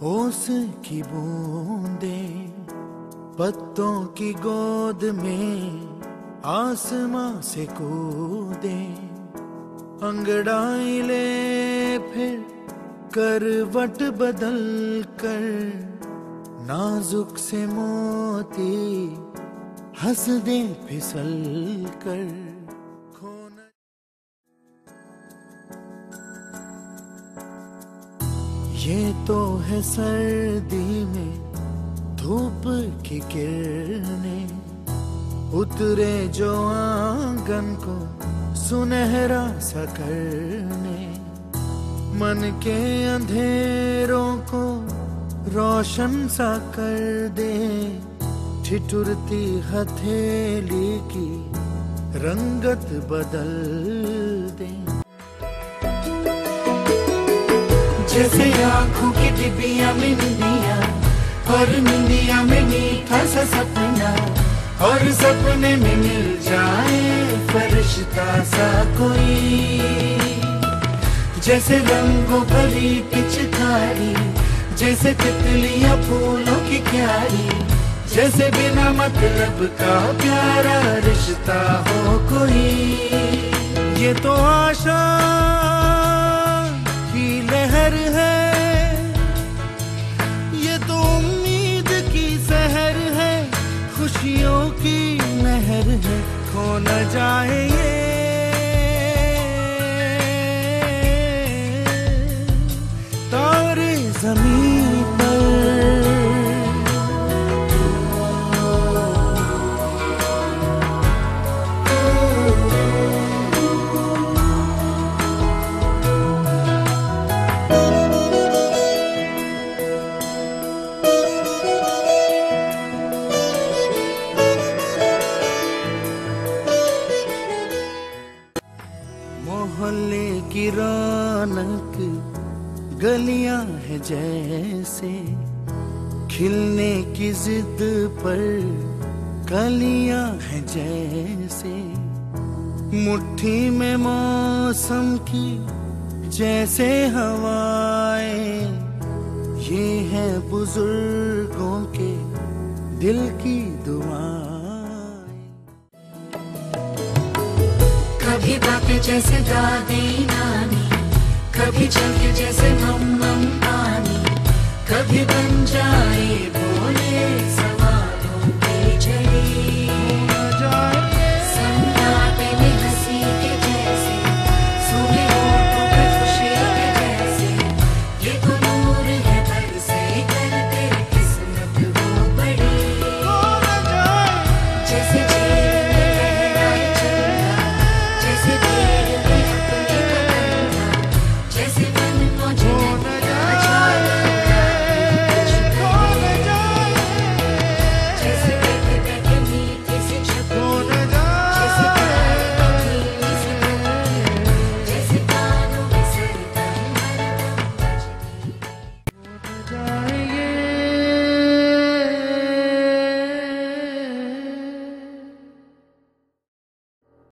ओस की बूंदे पत्तों की गोद में आसमां से कूदे, अंगड़ाई ले फिर करवट बदल कर, नाजुक से मोती हंस दे फिसल कर। ये तो है सर्दी में धूप की किरणें, उतरे जो आंगन को सुनहरा सा करने, मन के अंधेरों को रोशन सा कर दे, ठिठुरती हथेली की रंगत बदल दे। जैसे आँखों की डिबिया में निंदिया, और निंदिया में मीठा सा सपना, और सपने में मिल जाए फरिश्ता सा कोई। जैसे रंगों भरी पिचकारी, जैसे तितलियां फूलों की क्यारी, जैसे बिना मतलब का प्यारा रिश्ता हो कोई। ये तो आशा की लहर है, ये तो उम्मीद की सहर है, खुशियों की लहर है, खो न जाए ये तारे ज़मीं पर। मोहल्ले की रौनक गलियां है जैसे, खिलने की जिद पर कलियां है जैसे, मुट्ठी में मौसम की जैसे हवाएं, ये है बुजुर्गों के दिल की दुआएं। कभी बातें जैसे दादी नानी, कभी चल के जैसे मम मम पानी, कभी बन जाए